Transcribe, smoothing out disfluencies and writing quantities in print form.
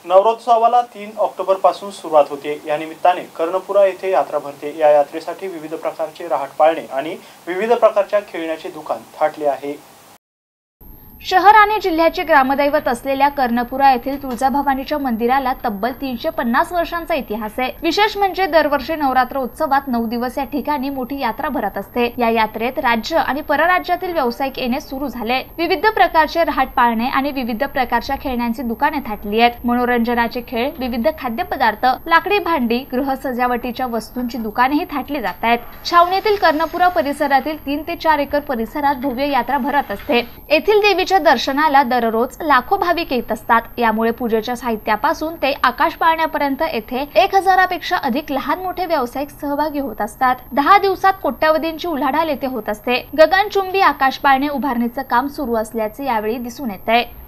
नवरोत्सवाला 3 October पासून सुरुवात होते। या निमित्ताने कर्णपुरा येथे यात्रा भरते। या यात्रेसाठी विविध प्रकारचे रहाट पाळणे आणि विविध प्रकारच्या खेळण्याचे दुकान थाटले आहे। शहर आणि जिल्ह्याचे ग्रामदैवत असलेल्या कर्णपुरा येथील तुळजाभवानीच्या मंदिराला तब्बल 350 वर्षांचा इतिहास आहे। विशेष म्हणजे दरवर्षी नवरात्र उत्सवात 9 दिवस या ठिकाणी मोठी यात्रा भरत असते। या यात्रेत राज्य आणि परराज्यातील व्यावसायिक येणे सुरू झाले। विविध प्रकारचे रहाट पाळणे आणि विविध प्रकारच्या खेळण्यांची दुकाने थाटली आहेत। मनोरंजनाचे खेळ, विविध खाद्यपदार्थ, लाकडी भांडी, गृह सजावटीच्या वस्तूंची दुकानेही थाटली जात आहेत। छावणीतील कर्णपुरा परिसरातील 3 ते 4 एकर परिसरात भव्य यात्रा भरत असते। येथील देवीच्या दर्शनाला दररोज लाखो भाविक येत असतात। यामुळे पूजेच्या साहित्यापासून ते आकाश पाळण्यापर्यंत येथे 1000 पेक्षा अधिक लहान मोठे व्यावसायिक सहभागी होत असतात। 10 दिवसात कोट्यावधींची उलाढाल येथे होत असते। गगनचुंबी आकाश पाळणे उभारणीचं काम सुरू असल्याचे यावेळी दिसून येत आहे।